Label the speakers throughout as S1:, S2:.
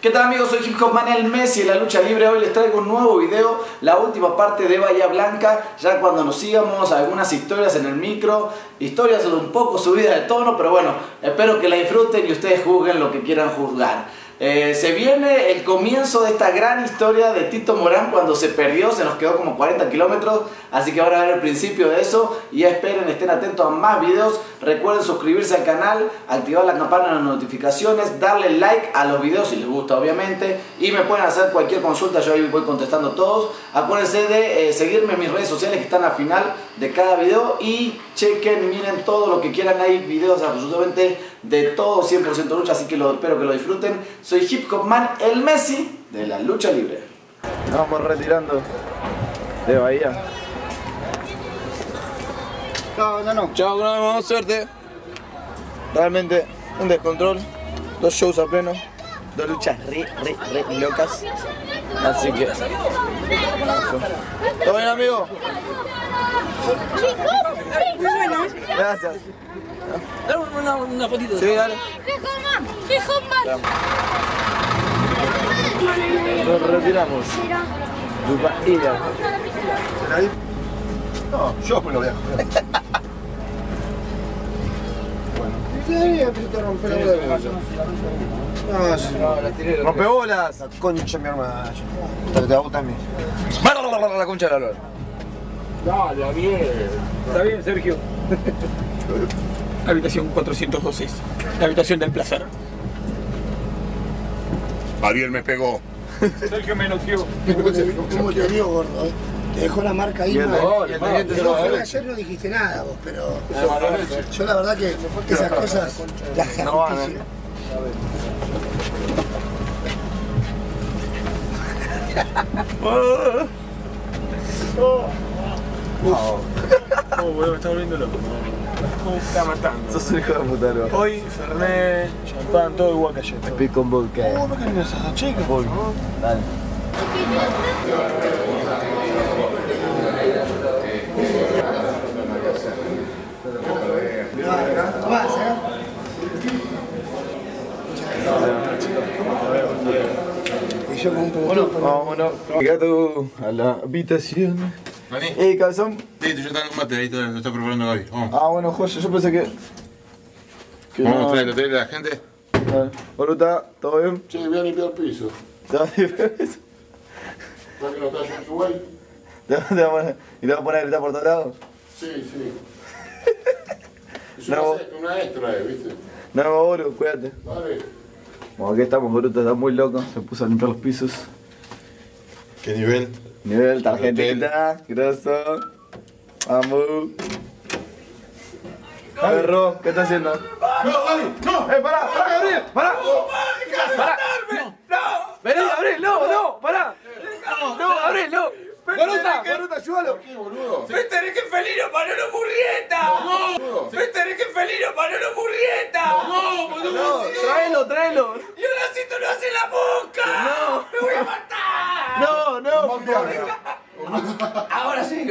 S1: ¿Qué tal amigos? Soy Hip Hop Man, el Messi de la lucha libre. Hoy les traigo un nuevo video, la última parte de Bahía Blanca, ya cuando nos íbamos, algunas historias en el micro, historias un poco subidas de tono, pero bueno, espero que la disfruten y ustedes juzguen lo que quieran juzgar. Se viene el comienzo de esta gran historia de Tito Morán cuando se perdió, se nos quedó como 40 kilómetros, así que van a ver el principio de eso y esperen, estén atentos a más videos. Recuerden suscribirse al canal, activar la campana de las notificaciones, darle like a los videos si les gusta obviamente, y me pueden hacer cualquier consulta, yo ahí voy contestando todos. Acuérdense de seguirme en mis redes sociales que están al final de cada video y chequen, miren todo lo que quieran, hay videos absolutamente de todo, 100% lucha, así que espero que lo disfruten. Soy Hip Hop Man, el Messi de la lucha libre.
S2: Nos vamos retirando de Bahía.
S3: Chao, no.
S2: Chao, nos vemos, suerte. Realmente un descontrol, 2 shows a pleno, 2 luchas re locas. Así que... ¿Todo bien, amigo? Gracias.
S4: Dame una fotito.
S2: Sí, dale.
S4: Hijo más.
S2: Nos retiramos. Bahía.
S3: No, yo me lo voy a joder. Bueno. Sí, te rompe la bola. No, sí.
S2: ¡Rompebolas!
S3: La concha mi hermana. Te gusta a mí.
S2: La concha de la lora.
S4: Dale, Ariel. Está bien, Sergio. Habitación 412 es la habitación del placer.
S5: Ariel me pegó.
S4: Sergio me noqueó.
S3: ¿Cómo te vio, gordo? Te dejó la marca ahí. Ayer no dijiste nada vos, pero yo la verdad que esas cosas las
S2: no van,
S4: Me está volviendo loco. Me está matando.
S2: Sos un hijo de puta, ¿no?
S4: Hoy, Fernet, champán, todo igual que ayer.
S2: Speak con vodka.
S4: ¿Por qué no esas dos chicas?
S2: Dale.
S3: Y yo con un poco.
S2: Bueno, vámonos. Llegado a la habitación.
S5: ¿Vení?
S2: Cabezón.
S5: Listo, ya está el combate, ahí lo está preparando Gaby. Vamos.
S2: Ah, bueno, joya, yo pensé que
S5: Vamos
S2: no.
S5: a traerle a la gente.
S2: Boluta, ¿todo bien?
S5: Sí, voy a limpiar el piso.
S2: ¿Para
S5: ¿Para que no está en Uruguay?
S2: ¿Y te vas a poner a gritar por todos lados?
S5: Sí. Es
S2: No.
S5: una extra, ¿viste?
S2: No, Boru, cuídate.
S5: Dale.
S2: Bueno, aquí estamos, Boruto, está muy loco, se puso a limpiar los pisos.
S5: ¿Qué nivel?
S2: Nivel, tarjetita, grosso. Vamos. Perro, ¿qué estás haciendo?
S5: ¡No, Gaby! ¡No!
S2: Pará, Gabriel, pará. Pará. No. Vení, Gabriel, no, pará. No, Gabriel, no. Boruta, ayúdalo.
S5: ¿Qué, boludo?
S4: ¡Me tenés que felino Manolo Murrieta!
S5: ¡No!
S4: ¡Me tenés que felino Manolo Murrieta!
S5: ¡No, boludo!
S2: No, tráelo.
S4: ¡Y ahora sí tú no haces la boca!
S2: No.
S4: ¡Me voy a matar!
S2: No.
S4: ¡Ahora sí!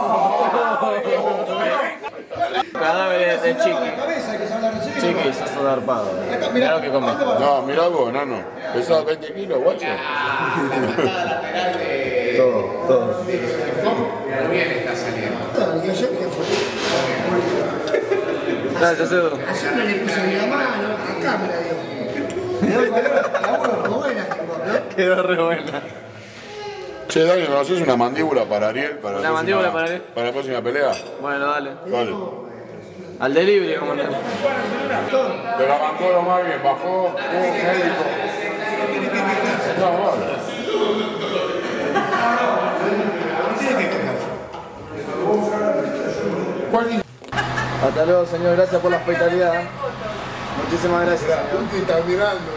S4: Cadáveres de Chiqui.
S2: Chiqui, sos un arpado. Mirá lo que comés.
S5: No, mirá vos, nano. Pesaba 20 kilos, guacho.
S2: Todo.
S3: Y ayer que fue.
S2: Gracias, Edu.
S3: Ayer me le puse la mano, acá me la dio. La huevo buena que vos, ¿no?
S2: Quedó re buena.
S5: Che, Dani, ¿no haces una mandíbula para Ariel? Para
S4: ¿Una mandíbula para Ariel?
S5: Para la próxima pelea.
S4: Bueno, dale.
S5: Dale.
S4: Al delivery, como no.
S5: Te la mandó lo más bien, bajó, médico. No, vale.
S2: Hasta luego, señor. Gracias por la hospitalidad. Muchísimas gracias.
S5: ¿Tú te estás mirando,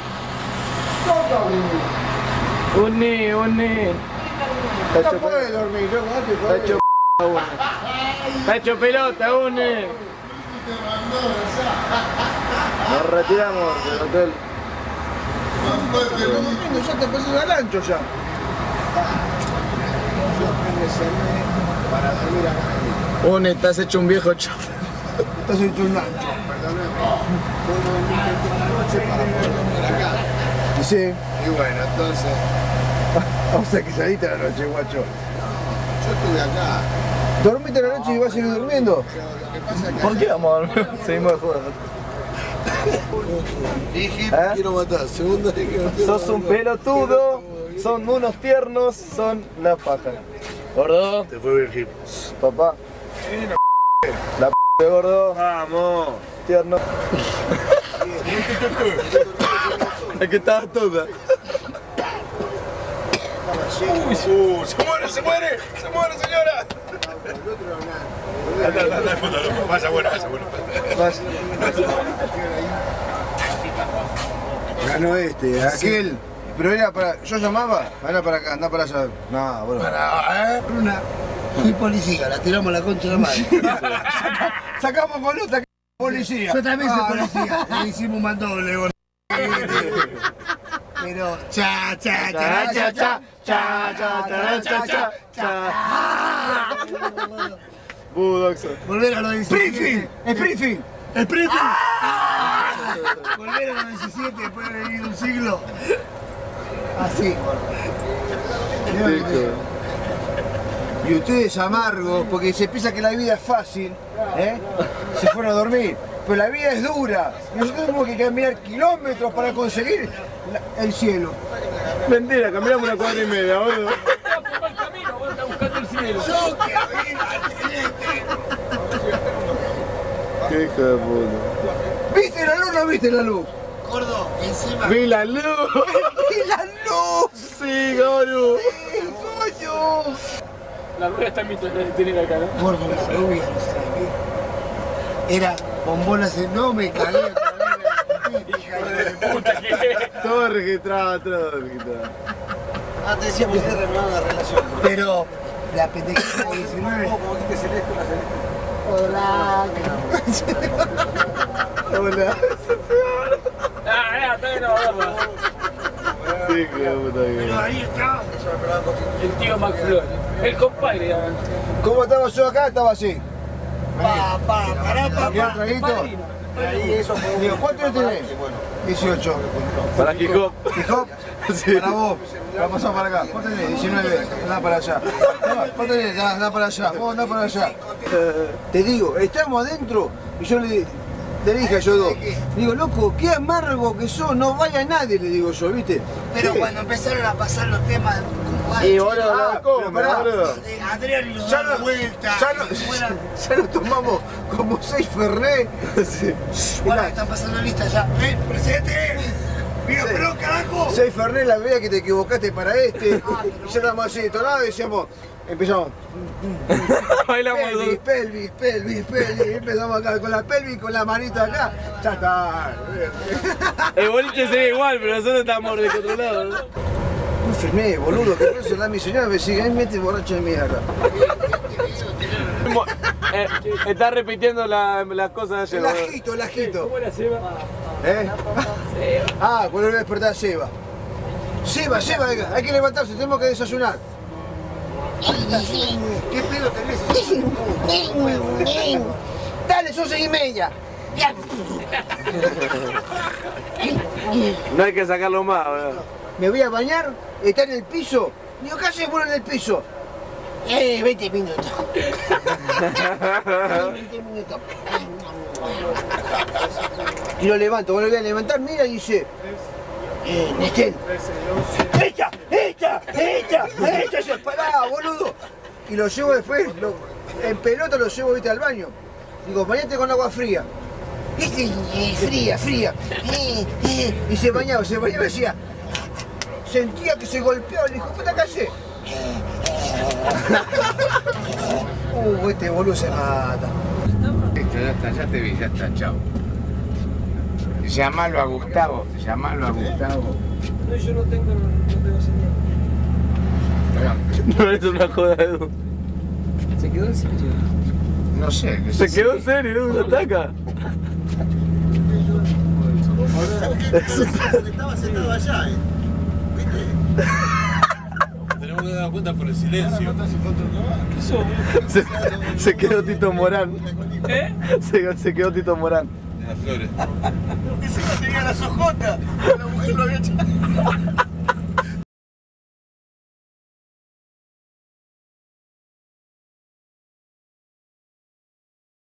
S4: Uni.
S2: Está hecho,
S3: puede dormir, yo
S2: está hecho
S4: Está hecho pelota, Uni.
S2: Nos retiramos del hotel.
S3: ya te pasó el ancho ya. Para dormir acá.
S2: Uni, estás hecho un viejo chavo.
S3: Estás hecho un ancho. Perdóname. No dormiste toda la noche para poder dormir acá.
S2: Y sí.
S3: Y bueno, entonces...
S2: O sea que saliste a la noche, guacho.
S3: Yo estuve acá.
S2: ¿Dormiste la noche y vas a seguir durmiendo?
S3: Lo que pasa es que...
S2: ¿Por qué vamos a dormir? Seguimos de joda.
S3: Dije,
S2: ¿Eh?
S3: quiero matar. Segunda vez que me quiero
S2: Sos un
S3: matar.
S2: pelotudo, son unos tiernos, son la paja. Gordo.
S3: Te fue bien, Gil.
S2: Papá. La p de gordo.
S4: Vamos.
S2: Tierno. Es que estaba toda.
S3: Se muere, señora. Vaya bueno.
S2: Ganó este, aquel. Pero era para. Yo llamaba, anda para acá, anda para allá. No, bueno.
S3: Una. Fui policía, la tiramos la concha de la madre.
S2: Sacamos con otra policía.
S3: Yo también soy policía. Le hicimos un mandoble, gordo. Pero cha. Volver a los 17.
S2: Springfield.
S3: Volver a los 17 después de vivir un siglo. Así, gordo.
S2: Y ustedes amargos, porque se piensa que la vida es fácil, ¿eh? Se fueron a dormir. Pero la vida es dura. Y nosotros tenemos que caminar kilómetros para conseguir el cielo.
S4: Mentira, caminamos una cuadra y media, boludo.
S3: Yo quiero ir al celeste.
S2: Qué hijo de puta. ¿Viste la luz o no viste la luz?
S3: Gordo, encima.
S4: ¡Vi la luz!
S2: ¡Vi la luz!
S4: ¡Sí, Goru!
S2: ¡Sí, coño!
S4: La rueda está en mi tener acá, ¿no?
S3: Gordo, la rubia, no sabes qué. Era bombonas, no me cagué.
S2: Todo registrado, todo registrado.
S6: Te decíamos que renovando la relación.
S3: Pero la pendejita de 19.
S6: Como dijiste Celeste, la Celeste.
S3: Hola.
S2: Hola.
S4: Está bien, no,
S3: Pero ahí está.
S4: el tío McFly. El compadre,
S2: ¿Cómo estaba yo acá? Estaba así.
S3: Pará.
S2: ¿Quieres un traguito?
S6: Ahí eso fue.
S2: Digo, ¿cuánto años tenés? 18.
S4: para hip hop.
S2: ¿Hip hop? Sí. Para vos. La pasamos para acá. ¿Cuánto tenés? 19. Anda para allá. ¿Cuánto tenés? Anda para allá. Vos andá para allá. Te digo, estamos adentro y yo le dije a ellos dos. Digo, loco, qué amargo que sos, no vaya nadie, le digo yo, ¿viste?
S3: Pero
S2: ¿Qué?
S3: cuando empezaron a pasar los temas,
S2: Y boludo, pero pará.
S3: de Adrián y los
S2: Ya
S3: daba
S2: no,
S3: vuelta.
S2: ya nos tomamos como 6 Fernet. Sí.
S3: Ahora están pasando listas ya. ¡Ven, presente! ¡Mira, pero carajo!
S2: 6 Fernet, la vea que te equivocaste para este. Y ya estamos así de tonados y decíamos, empezamos.
S4: Bailamos
S2: Pelvis. Empezamos acá con la pelvis, con la manita acá. Ya está.
S4: El boliche se ve igual, pero nosotros estamos descontrolados, ¿no?
S2: No firmé, boludo, que por eso la mi señora me sigue, ahí mete borracho de mierda.
S4: Está repitiendo las cosas de
S2: El
S4: ayer.
S2: ajito, el ajito.
S4: ¿Cómo era Seba?
S2: ¿Eh? Ah, cuando voy a despertar a Seba. Seba, venga, hay que levantarse, tenemos que desayunar.
S3: ¿Qué pedo tenés?
S2: Dale, son 6:30.
S4: No hay que sacarlo más, boludo.
S2: Me voy a bañar, está en el piso. Digo, ¿qué haces bueno en el piso?
S3: 20 minutos.
S2: 20 minutos. Y lo levanto, cuando lo voy a levantar, mira y dice, Nestel, ¡echa! ¡Echa! ¡Pará, boludo! Y lo llevo después, en pelota lo llevo, viste, al baño. Digo, bañate con agua fría. Fría. Y se bañaba y decía, sentía que se golpeaba, le dijo, puta, ¿qué hace? Este boludo se mata.
S5: Listo, ya te vi, ya está, chao. Llamalo a Gustavo.
S4: No, yo no tengo señal. No es una joda, Edu.
S6: Se quedó en serio.
S5: No sé.
S4: Se quedó en serio, Edu, no ataca.
S3: Estaba sentado allá, ¿viste?
S7: Tenemos que dar cuenta por el silencio.
S4: ¿Qué sos?
S2: Se quedó Tito Morán.
S4: ¿Eh?
S2: Se quedó Tito Morán.
S7: en las flores.
S3: Encima tenía las ojotas, la mujer lo había echado.